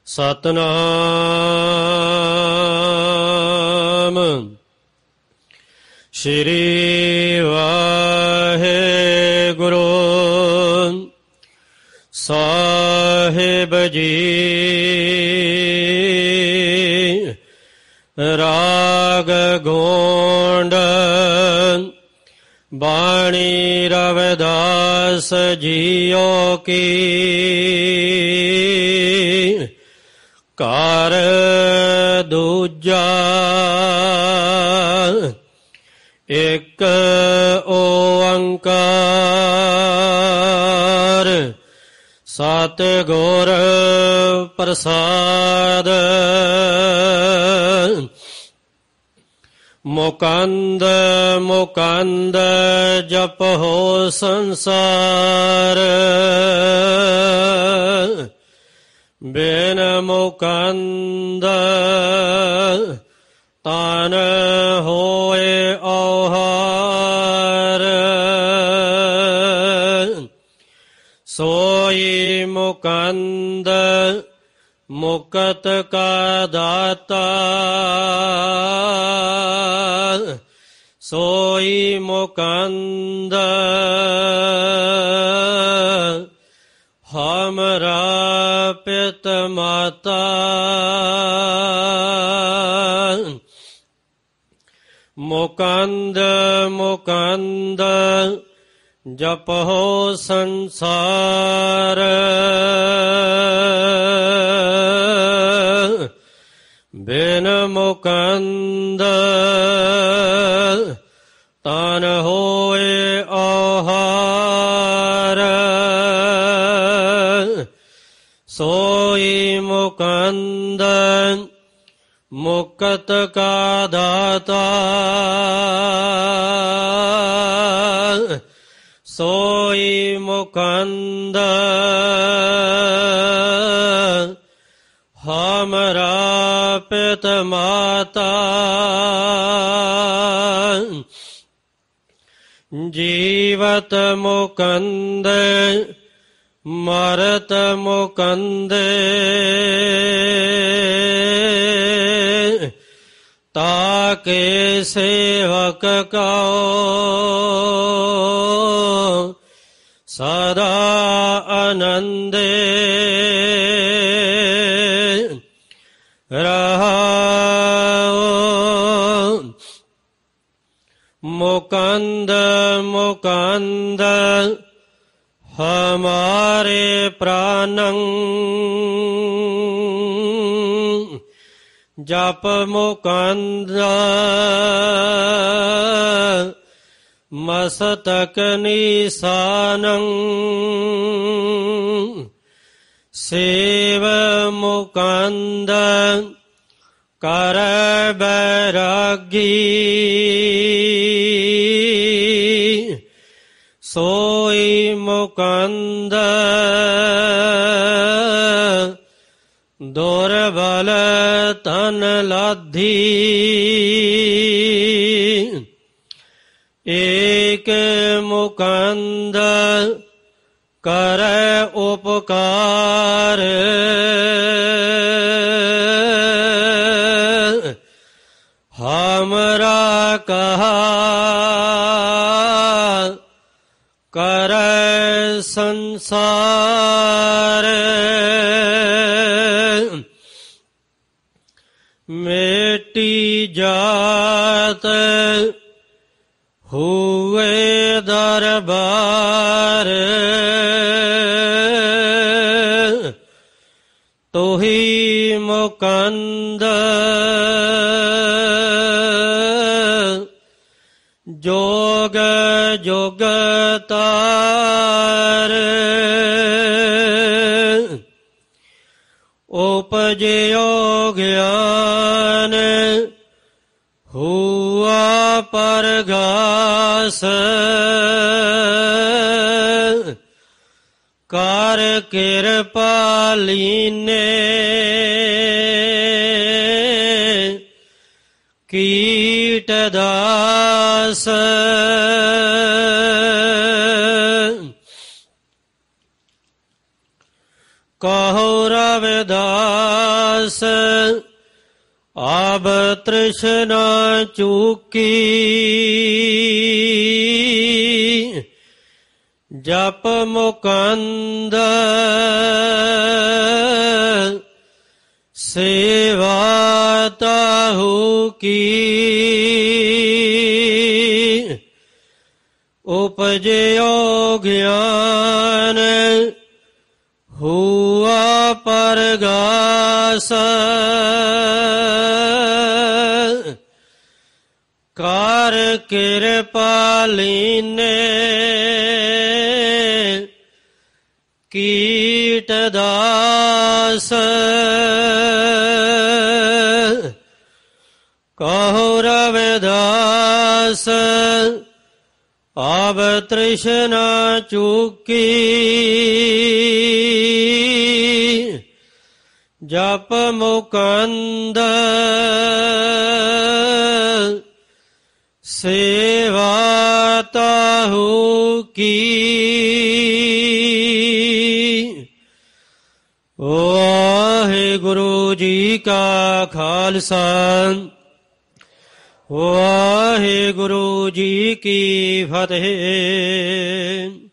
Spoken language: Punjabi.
ਸਤਨਾਮ ਸ਼੍ਰੀ ਵਾਹਿਗੁਰੂ ਸਾਹਿਬ ਜੀ। ਰਾਗ ਗੋਂਡ ਬਾਣੀ ਰਵਿਦਾਸ ਜੀਓ ਕੀ। ਘਰ ਦੂਜਾ ਇੱਕ ਓੰਕਾਰ ਸਤਿਗੁਰ ਪ੍ਰਸਾਦ। ਮੁਕੰਦ ਮੁਕੰਦ ਜਪਹੁ ਸੰਸਾਰ। ਬਿਨ ਮੁਕੰਦ ਤਨ ਹੋਏ ਔਹਾਰ। ਸੋਈ ਮੁਕੰਦ ਮੁਕਤ ਕਾ ਦਾਤਾ। ਸੋਈ ਮੁਕੰਦ ਹਮਰਾ ਪਿਤ ਮਾਤਾ। ਮੁਕੰਦ ਮੁਕੰਦ ਜਪਹੁ ਸੰਸਾਰ। ਬਿਨ ਮੁਕੰਦ ਤਨ ਹੋਏ ਔਹਾਰ। ਸੋਈ ਮੁਕੰਦ ਮੁਕਤ ਕਾ ਦਾਤਾ। ਸੋਈ ਮੁਕੰਦ ਹਮਰਾ ਪਿਤ ਮਾਤਾ। ਜੀਵਤ ਮੁਕੰਦ ਮਰਤ ਮੁਕੰਦੇ। ਤਾਕੇ ਸੇਵਕ ਕਉ ਸਦਾ ਆਨੰਦੇ। ਰਹਾਉ ਮੁਕੰਦ ਮੁਕੰਦ ਹਮਾਰੇ ਪ੍ਰਾਨੰ। ਜਪ ਮੁਕੰਦ ਮਸਤਕ ਨਿਸ਼ਾਨੰ। ਸੇਵ ਮੁਕੰਦ ਕਰੈ ਬੈਰਾਗੀ। ਸੋਈ ਮੁਕੰਦ ਦੁਰਬਲ ਤਨ ਲਾਧੀ। ਏਕ ਮੁਕੰਦ ਕਰੈ ਉਪਕਾਰ। ਹਮਰਾ ਕਹਾ ਕਰੈ ਸੰਸਾਰ। ਮੇਟੀ ਜਾਤ ਹੁਏ ਦਰਬਾਰ। ਤੋਹੀ ਮੁਕੰਦ ਜੋਗ ਜੁਗਤਾਰ। ਉਪਜਿਓ ਗਿਆਨ ਹੁਆ ਪਰਗਾਸ। ਕਰ ਕਿਰਪਾ ਲੀਨੇ ਕੀਟ ਦਾਸ। ਕਹੋ ਰਵਿਦਾਸ ਦਾਸ ਆਬ ਤ੍ਰਿਸ਼ਨਾ ਚੂਕੀ ਜਪ ਮੁਕੰਦ ਸੇਵਾ ਤਾਹੂ ਕੀ ਉਪਜਿਓ ਗਿਆਨ ਹੁਆ ਪਰਗਾਸ ਕਰ ਕਿਰਪਾ ਲੀਨੇ ਕੀਟ ਦਾਸ ਕਹੋ ਰਵਿਦਾਸ ਆਬ ਤ੍ਰਿਸ਼ਨਾ ਚੂਕੀ ਜਪ ਮੁਕੰਦ ਸੇਵਾ ਤਾਹੂ ਕੀ। ਵਾਹਿਗੁਰੂ ਜੀ ਕਾ ਖਾਲਸਾ ਵਾਹਿਗੁਰੂ ਜੀ ਕੀ ਫਤਿਹ।